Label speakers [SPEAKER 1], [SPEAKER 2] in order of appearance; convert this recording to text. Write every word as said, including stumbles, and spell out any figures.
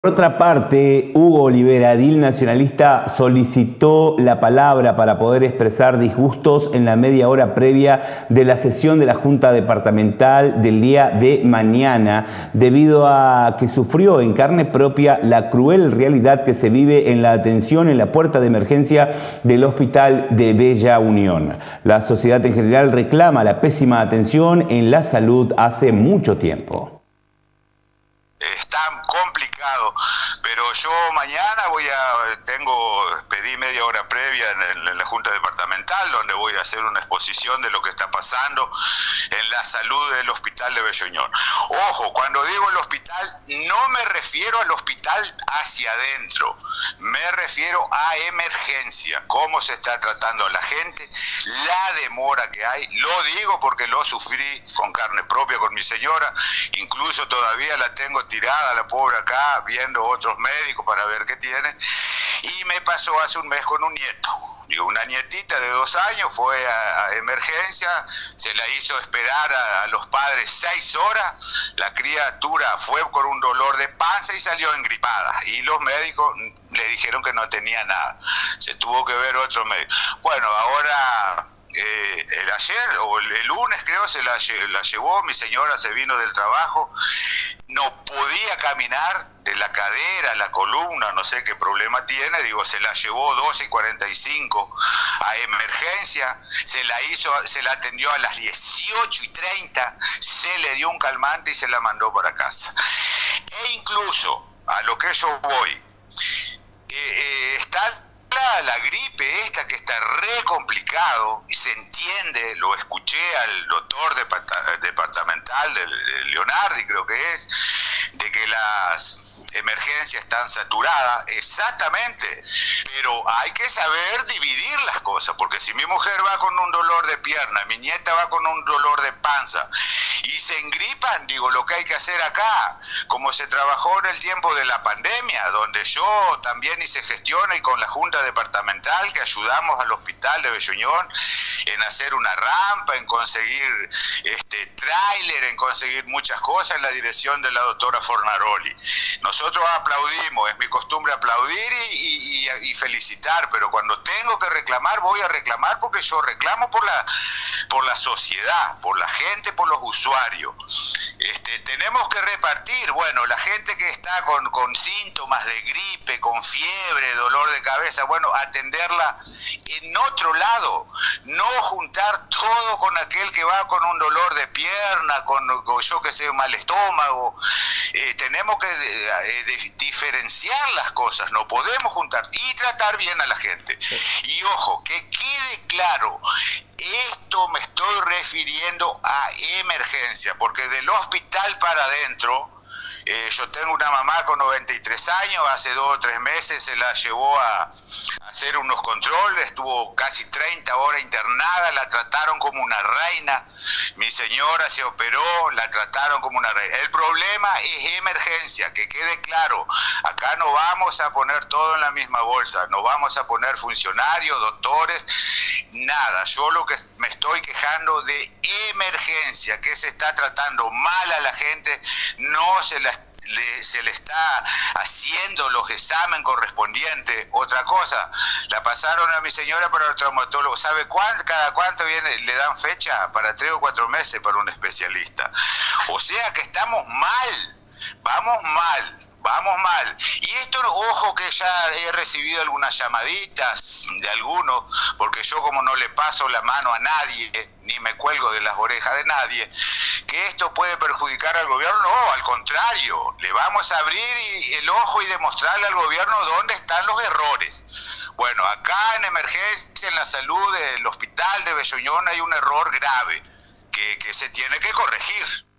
[SPEAKER 1] Por otra parte, Hugo Olivera, edil nacionalista, solicitó la palabra para poder expresar disgustos en la media hora previa de la sesión de la Junta Departamental del día de mañana, debido a que sufrió en carne propia la cruel realidad que se vive en la atención en la puerta de emergencia del Hospital de Bella Unión. La sociedad en general reclama la pésima atención en la salud hace mucho tiempo.
[SPEAKER 2] Está complicado, pero yo mañana voy a, tengo, pedí media hora previa en, el, en la Junta Departamental, donde voy a hacer una exposición de lo que está pasando en la salud del Hospital de Bella Unión. Ojo, cuando digo el hospital, no me refiero al hospital hacia adentro, me refiero a emergencia, cómo se está tratando a la gente, la demora que hay, lo digo porque lo sufrí con carne propia con mi señora, incluso todavía la tengo tirada la pobre acá, viendo otros médicos para ver qué tiene, y me pasó hace un mes con un nieto. Digo, una nietita de dos años fue a, a emergencia, se la hizo esperar a, a los padres seis horas, la criatura fue con un dolor de panza y salió engripada, y los médicos le dijeron que no tenía nada, se tuvo que ver otro médico. Bueno, ahora... Eh, el ayer o el, el lunes creo se la, la llevó, mi señora se vino del trabajo, no podía caminar de la cadera, la columna, no sé qué problema tiene, digo, se la llevó doce y cuarenta y cinco a emergencia, se la hizo, se la atendió a las dieciocho y treinta, se le dio un calmante y se la mandó para casa. E incluso, a lo que yo voy, eh, eh, está La, la gripe esta que está re complicado, y se entiende, lo escuché al doctor departamental, Leonardi creo que es, de que las emergencias están saturadas, exactamente, pero hay que saber dividir las cosas, porque si mi mujer va con un dolor de pierna, mi nieta va con un dolor de panza, y se engripan, digo, lo que hay que hacer acá, como se trabajó en el tiempo de la pandemia, donde yo también hice gestión y con la Junta Departamental que ayudamos al Hospital de Bella Unión en hacer una rampa, en conseguir este tráiler, en conseguir muchas cosas en la dirección de la doctora Fornaroli. Nosotros aplaudimos, es mi costumbre aplaudir y, y, y felicitar, pero cuando tengo que reclamar, voy a reclamar porque yo reclamo por la, por la sociedad, por la gente, por los usuarios. Este, tenemos que repartir, bueno, la gente que está con, con síntomas de gripe, con fiebre, dolor de cabeza, bueno, atenderla en otro lado, no juntar todo con aquel que va con un dolor de pierna, con, con yo que sé, un mal estómago. Eh, tenemos que eh, de, diferenciar las cosas, no podemos juntar y tratar bien a la gente. Y ojo, que quede claro, esto me estoy refiriendo a emergencia, porque del hospital para adentro, eh, yo tengo una mamá con noventa y tres años, hace dos o tres meses se la llevó a, a hacer unos controles, estuvo casi treinta horas internada, la trataron como una reina, mi señora se operó, la trataron como una reina. El problema es emergencia, que quede claro, acá no vamos a poner todo en la misma bolsa, no vamos a poner funcionarios, doctores, nada. Yo lo que me estoy quejando de emergencia, que se está tratando mal a la gente, no se, la, le, se le está haciendo los exámenes correspondientes. Otra cosa, la pasaron a mi señora para el traumatólogo. ¿Sabe cuánto, cada cuánto viene, le dan fecha? Para tres o cuatro meses para un especialista. O sea que estamos mal, vamos mal. Vamos mal. Y esto, ojo que ya he recibido algunas llamaditas de algunos, porque yo como no le paso la mano a nadie, ni me cuelgo de las orejas de nadie, que esto puede perjudicar al gobierno. No, al contrario, le vamos a abrir el ojo y demostrarle al gobierno dónde están los errores. Bueno, acá en emergencia, en la salud del Hospital de Bella Unión hay un error grave que, que se tiene que corregir.